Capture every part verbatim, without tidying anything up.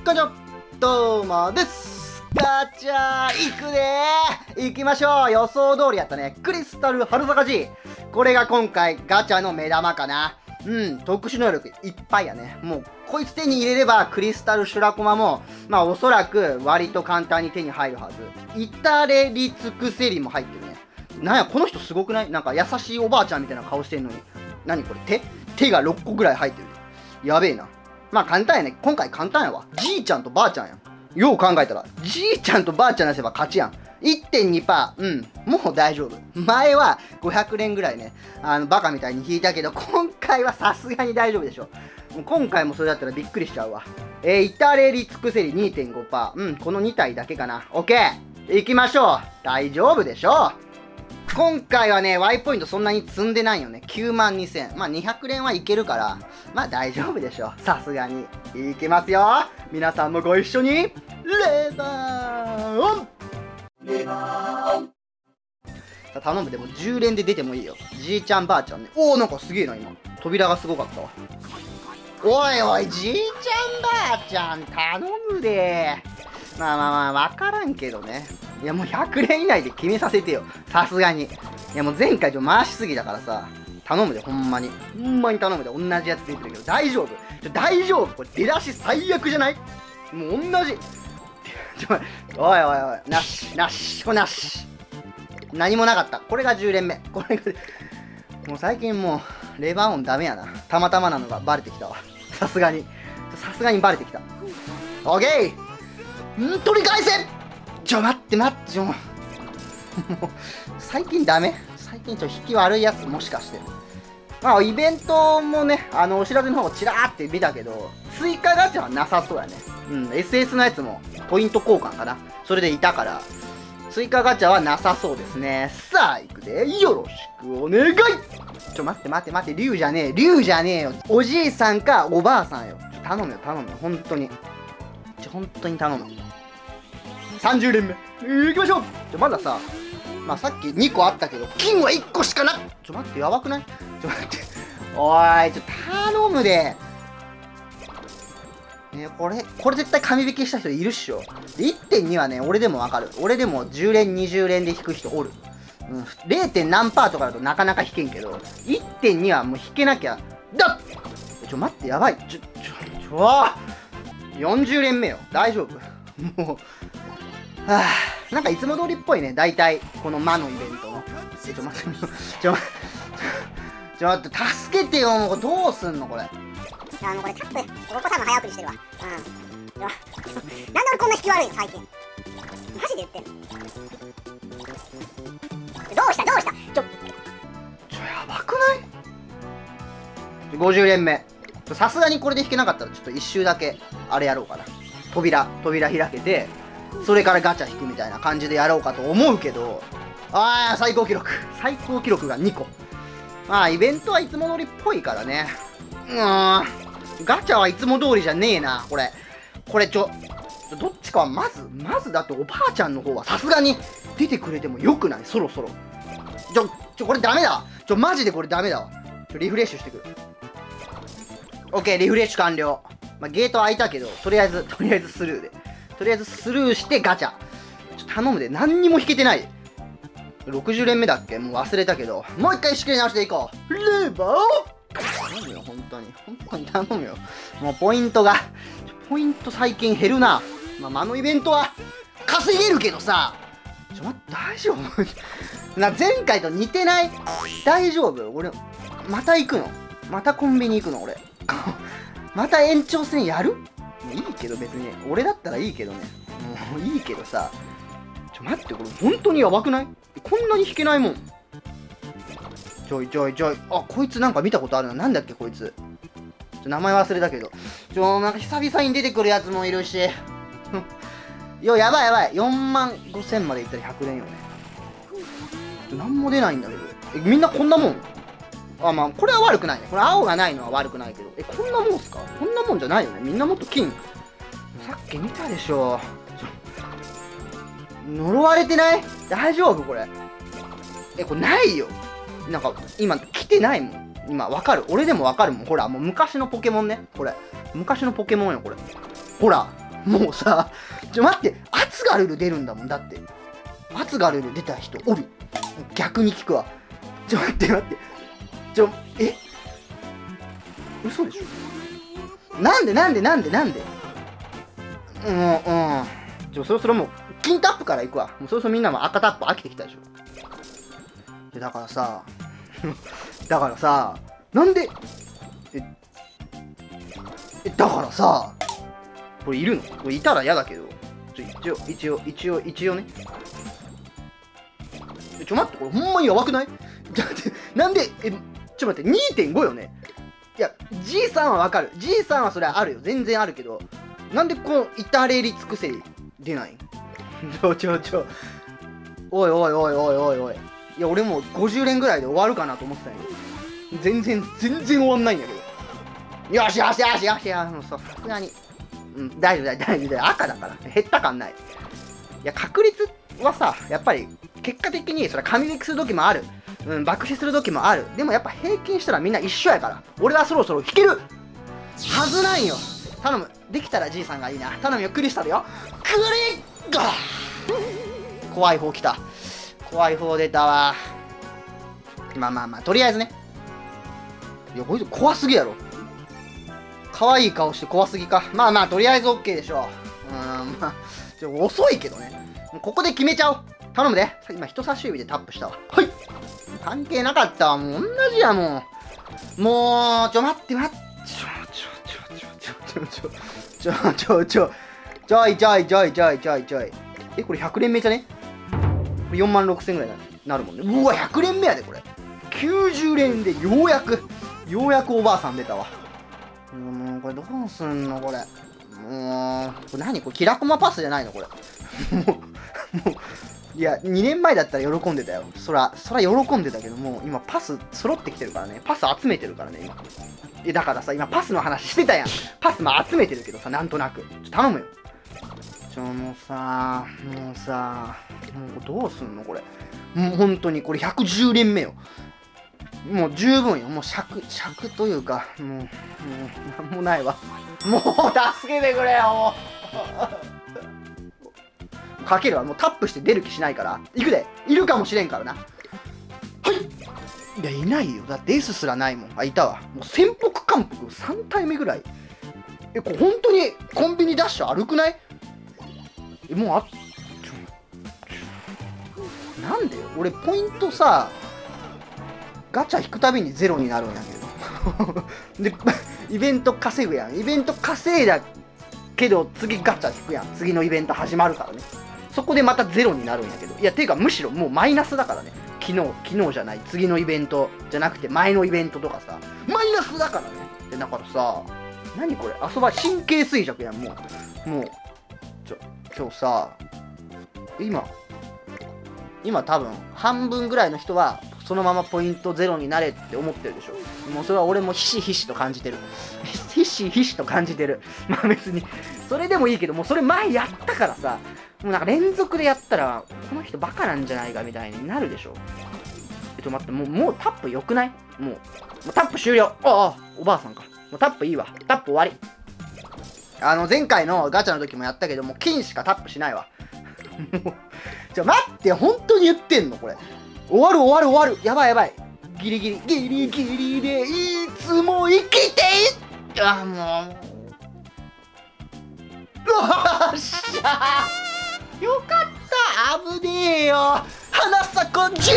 こんにちは、どうもです。ガチャ行くねー。行きましょう。予想通りやったね。クリスタル春坂 G。これが今回ガチャの目玉かな。うん、特殊能力いっぱいやね。もう、こいつ手に入れれば、クリスタルシュラコマも、まあおそらく割と簡単に手に入るはず。至れり尽くせりも入ってるね。なんや、この人すごくない？なんか優しいおばあちゃんみたいな顔してんのに。何これ、手手がろっこぐらい入ってる。やべえな。まあ簡単やね。今回簡単やわ。じいちゃんとばあちゃんやん。よう考えたら、じいちゃんとばあちゃん出せば勝ちやん。いってんにパーセント、うん、もう大丈夫。前はごひゃくれんぐらいね、あの、バカみたいに引いたけど、今回はさすがに大丈夫でしょ。もう今回もそれだったらびっくりしちゃうわ。えー、至れり尽くせり にてんごパーセント。うん、このに体だけかな。オッケー、行きましょう。大丈夫でしょう。今回はね、Y ポイントそんなに積んでないよね。きゅうまんにせん。まあ、にひゃくれんはいけるから、まあ大丈夫でしょ。さすがに。いきますよ。皆さんもご一緒に、レバーオンレバーオンさあ、頼む。でもじゅうれんで出てもいいよ。じいちゃんばあちゃんね。おー、なんかすげえな、今。扉がすごかったわ。おいおい、じいちゃんばあちゃん、頼むで。まあまあまあ、わからんけどね。いやもうひゃくれん以内で決めさせてよ。さすがに。いやもう前回ちょ回しすぎだからさ。頼むで、ほんまに。ほんまに頼むで。同じやつ出てるけど、大丈夫ちょ大丈夫これ出だし最悪じゃない？もう同じ。ちょ、おいおいおい。なし、なし、これなし。何もなかった。これがじゅうれんめ。これが、もう最近もう、レバーオンダメやな。たまたまなのがバレてきたわ。さすがに。さすがにバレてきた。オッケーん取り返せちょ、待って待って、ちょ、もう、最近ダメ最近ちょっと引き悪いやつ、もしかして。まあ、イベントもね、あの、お知らせの方ちらーって見たけど、追加ガチャはなさそうやね。うん、エスエス のやつも、ポイント交換かな。それでいたから、追加ガチャはなさそうですね。さあ、行くで。よろしくお願いちょ、待って待って待って、竜じゃねえ、竜じゃねえよ。おじいさんかおばあさんよ。ちょ、頼むよ、頼むよ、本当に。ちょ、本当に頼む。さんじゅうれんめ。行きましょうちょ、まださ、まあさっきにこあったけど、金はいっこしかなちょ、待って、やばくないちょ、待って。おーい、ちょ、頼むで。ね、これ、これ絶対紙引きした人いるっしょ。いってんに はね、俺でもわかる。俺でもじゅうれん、にじゅうれんで引く人おる。うん、れい. 何パーとかだとなかなか引けんけど、いってんに はもう引けなきゃ、だっちょ、待って、やばい。ちょ、ちょ、ちょ、よんじゅうれんめよ。大丈夫もう、はぁ、なんかいつも通りっぽいね、大体、この魔のイベントの。ちょ、ちょ、待って、ちょ、ちょ、待って、助けてよ、もう、どうすんの、これ。 あの、これタップ、お子さんも早送りしてるわ。うん。なんで俺こんな引き悪いの、最近。マジで言ってんの。どうした、どうしたちょ、 ちょ、やばくない ?ごじゅうれんめ。さすがにこれで引けなかったら、ちょっと一周だけ、あれやろうかな。扉、扉開けて、それからガチャ引くみたいな感じでやろうかと思うけど、あー、最高記録。最高記録がにこ。まあ、イベントはいつも通りっぽいからね。うーん。ガチャはいつも通りじゃねえな、これ。これちょ、どっちかはまず、まずだっておばあちゃんの方はさすがに出てくれてもよくないそろそろ。ちょ、ちょ、これダメだわ。ちょ、マジでこれダメだわ。ちょ、リフレッシュしてくる。オッケー、リフレッシュ完了。まあ、ゲート開いたけど、とりあえず、とりあえずスルーで。とりあえずスルーしてガチャ。ちょ、頼むで。何にも引けてない。ろくじゅうれんめだっけもう忘れたけど。もう一回仕切り直していこう。レバー頼むよ、本当に。本当に頼むよ。もうポイントが。ポイント最近減るな。まあ、魔のイベントは稼げるけどさ。ちょ、待って、大丈夫な、前回と似てない大丈夫俺、また行くのまたコンビニ行くの俺。また延長戦やるいいけど別に。俺だったらいいけどね。もういいけどさ。ちょ、待って、これ本当にやばくないこんなに引けないもん。ちょいちょいちょい。あ、こいつなんか見たことあるな。なんだっけ、こいつ。ちょ、名前忘れたけど。ちょ、なんか久々に出てくるやつもいるし。よ、やばいやばい。よんまんごせんまでいったらひゃくれんよね。なんも出ないんだけど。え、みんなこんなもんあ、まあ、これは悪くないね。これ青がないのは悪くないけど。え、こんなもんすかこんなもんじゃないよね。みんなもっと金。さっき見たでしょ。呪われてない大丈夫これ。え、これないよ。なんか、今、来てないもん。今、わかる。俺でもわかるもん。ほら、もう昔のポケモンね。これ。昔のポケモンよ、これ。ほら。 もうさ、ちょ待って、アツガルル出るんだもん。だってアツガルル出た人おる。逆に聞くわ。ちょ待って待って、ちょえ嘘でしょ。なんでなんでなんでなんでうんうんちょそろそろもう金タップからいくわ。もうそろそろみんなも赤タップ飽きてきたでしょ。でだからさだからさなんでええだからさこれいるの？これいたら嫌だけど、ちょ一応一応一応一応ね。ちょ待って、これほんまにやばくない？だってなんでえちょっと待って にてんご よね。いや じいさんはわかる、 じいさんはそれはあるよ、全然あるけど、なんでこの至れり尽くせり出ないん？ちょちょちょおいおいおいおいおいおい、いや俺もうごじゅう連ぐらいで終わるかなと思ってたんやけど、全然全然終わんないんやけど。よしよしよしよしよし、さすがにうん大丈夫大丈夫大丈夫、赤だから減った感ない。いや確率はさやっぱり結果的にそれは神引きする時もある、うん、爆死する時もある。でもやっぱ平均したらみんな一緒やから、俺はそろそろ引けるはずなんよ。頼む、できたらじいさんがいいな。頼むよ、クリスタルよ、クリッガー。怖い方来た、怖い方出たわ。まあまあまあとりあえずね。いやこいつ怖すぎやろ。可愛い顔して怖すぎか。まあまあとりあえず OK でしょう。うーんまあちょ遅いけどね。もうここで決めちゃおう。頼むで。今人差し指でタップしたわ。はい。関係なかったわ。もう同じやもう。もうちょ待って待って。ちょちょちょちょちょちょちょちょちょちょいちょいちょいちょいちょいちょい。えこれひゃく連目じゃね？これよんまんろくせんぐらいなるもんね。うわひゃく連目やでこれ。きゅうじゅう連でようやくようやくおばあさん出たわ。もうこれどうすんのこれ。もうこれ何これキラコマパスじゃないのこれ。もうもういやにねんまえだったら喜んでたよ。そらそら喜んでたけども、今パス揃ってきてるからね。パス集めてるからね今。えだからさ今パスの話してたやん。パスも集めてるけどさ、なんとなくちょ頼むよ。ちょもうさもうさもうどうすんのこれ。もう本当にこれひゃくじゅう連目よ。もう十分よ。もう尺尺というかもうもうなんもないわ。もう助けてくれよ。かけるわ。もうタップして出る気しないから行くで。いるかもしれんからな。はいいやいないよ。だって S すらないもん。あいたわ。もう潜伏韓服さん体目ぐらい。えこれ本当にコンビニダッシュ歩くない？えもうあちょなんでよ俺ポイントさガチャ引くたびにゼロになるんやけどでイベント稼ぐやん。イベント稼いだけど次ガチャ引くやん。次のイベント始まるからね。そこでまたゼロになるんやけど、いやていうかむしろもうマイナスだからね。昨日昨日じゃない次のイベントじゃなくて前のイベントとかさマイナスだからね。でだからさ何これ遊ば神経衰弱やん。もうもうちょ今日さ今今多分半分ぐらいの人はそのままポイントゼロになれって思ってるでしょ。もうそれは俺もひしひしと感じてる。ひしひしと感じてる。まあ別にそれでもいいけど、もうそれ前やったからさ、もうなんか連続でやったらこの人バカなんじゃないかみたいになるでしょ。えっと待って、もうもうタップよくない？もうもうタップ終了。ああおばあさんか。もうタップいいわ。タップ終わり。あの前回のガチャの時もやったけども金しかタップしないわ。もうじゃ待って本当に言ってんのこれ。終わる終わる終わる。やばいやばい。ギリギリギリギリでいつも生きていあもうよっしゃよかった危ねえよ花咲こじー。い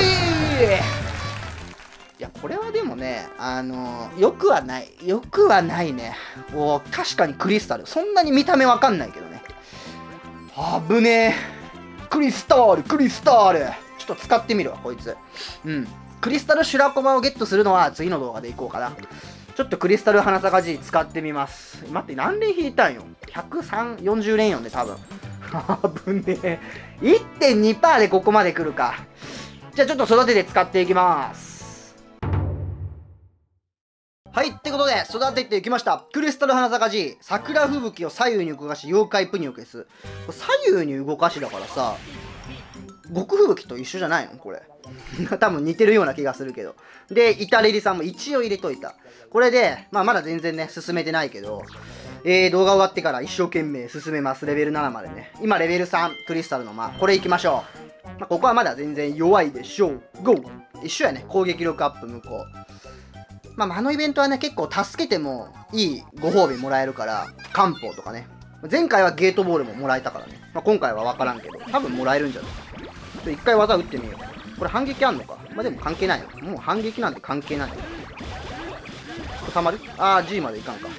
やこれはでもねあのー、よくはないよくはないね。お確かにクリスタルそんなに見た目わかんないけどね。危ねえクリスタルクリスタルちょっと使ってみるわこいつ。うんクリスタルシュラコマをゲットするのは次の動画でいこうかな。ちょっとクリスタル花咲か G 使ってみます。待って何連引いたんよ。ひゃくさん、よんじゅう連よね多分。危ねえ いってんにパーセント でここまで来るか。じゃあちょっと育てて使っていきます。はいってことで育てていきました。クリスタル花咲か G 桜吹雪を左右に動かし妖怪プニを消す。左右に動かしだからさ極吹雪と一緒じゃないのこれ。多分似てるような気がするけど。でイタレリさんも一応入れといた。これで、まあ、まだ全然ね進めてないけどえー、動画終わってから一生懸命進めます。レベルななまでね。今レベルさん、クリスタルの間。これ行きましょう。まあ、ここはまだ全然弱いでしょう。ゴー！一緒やね。攻撃力アップ向こう。まあ、間のイベントはね、結構助けてもいいご褒美もらえるから、漢方とかね。前回はゲートボールももらえたからね。まあ、今回は分からんけど、多分もらえるんじゃない？一回技打ってみよう。これ反撃あんのか？まあ、でも関係ないよ。もう反撃なんて関係ないよ。たまる？あー、G までいかんか。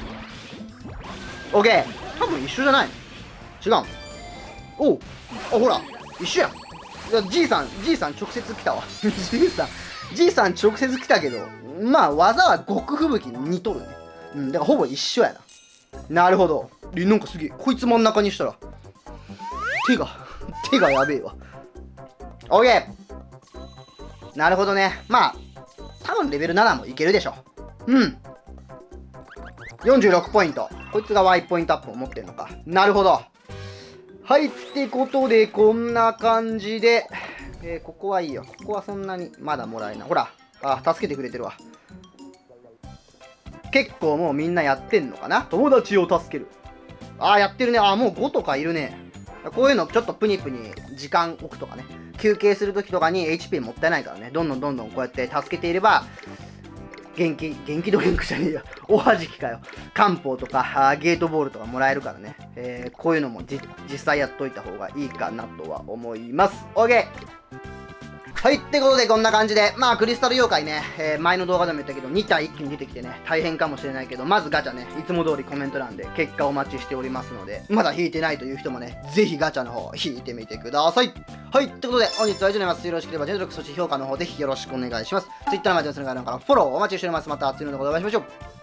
オッケー。多分一緒じゃないの？違うん。おう。あ、ほら。一緒やん。いや、G さん、G さん直接来たわ。G さん、G さん直接来たけど、まあ、技は極吹雪に似とるね。うん、だからほぼ一緒やな。なるほど。え、なんかすげえ。こいつ真ん中にしたら。手が、手がやべえわ。オッケー。なるほどね。まあ、多分レベルななもいけるでしょ。うん。よんじゅうろくポイント。こいつが Y ポイントアップを持ってるのか。なるほど。はい、ってことで、こんな感じで、えー、ここはいいよ。ここはそんなにまだもらえない。ほら、あ、助けてくれてるわ。結構もうみんなやってんのかな？友達を助ける。あー、やってるね。あー、もうごとかいるね。こういうのちょっとプニプニ時間置くとかね。休憩するときとかに エイチピー もったいないからね。どんどんどんどんこうやって助けていれば、元気、元気ドリンクじゃねえよ。おはじきかよ。漢方とかゲートボールとかもらえるからね。えー、こういうのもじ実際やっといた方がいいかなとは思います。OK！ はい、ってことでこんな感じで、まあクリスタル妖怪ね、えー、前の動画でも言ったけどに体一気に出てきてね、大変かもしれないけど、まずガチャね、いつも通りコメント欄で結果お待ちしておりますので、まだ引いてないという人もね、ぜひガチャの方引いてみてください。はい、ってことで本日は以上になります。よろしければチャンネル登録、そして評価の方ぜひよろしくお願いします。Twitter の前でおすすめの方からフォローお待ちしております。また次の動画でお会いしましょう。